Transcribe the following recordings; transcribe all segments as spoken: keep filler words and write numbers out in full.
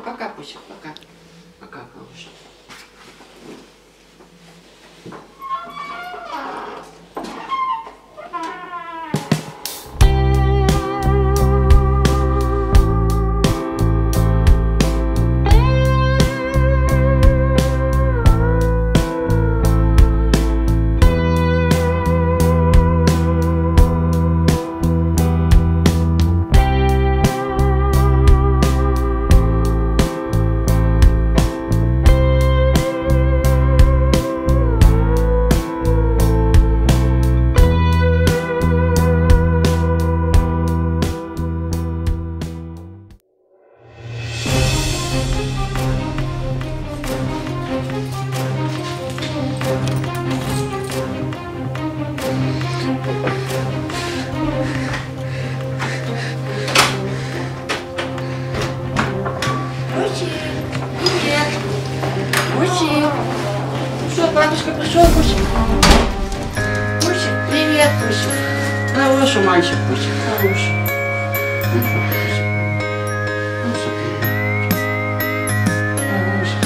пока, Пусик, пока. Пока, малыш. Батюшка пришел, Пусик. Пусик, привет, Пусик. Хороший мальчик, Пусик, хороший. Ну что, Пусик? Ну что, привет. Хороший,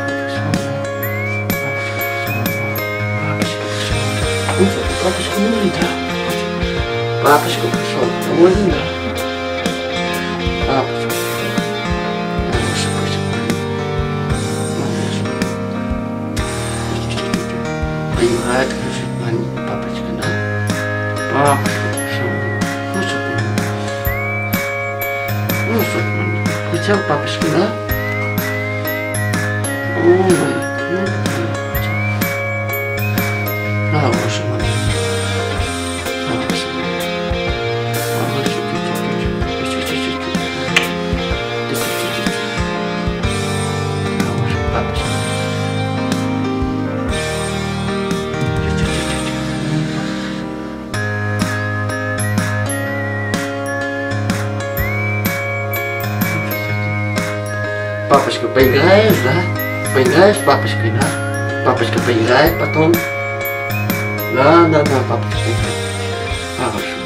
папочка пришел. Ну что, папочка нужен, да? Папочка пришел, доволен, да? Папочка. Поиграет, конечно, маленький папочка, да? Папочка пришел. Ну что ты? Ну что ты, маленький? Хотел папочка, да? Ой, ну ты хотел. Хороший маленький. Хороший. Хороший, чуть-чуть. Чуть-чуть. Хороший папочка. Папочка, поиграешь, да? Поиграешь с папочкой, да? Папочка поиграет потом. Да, да, да, папочка поиграет. Хорошо.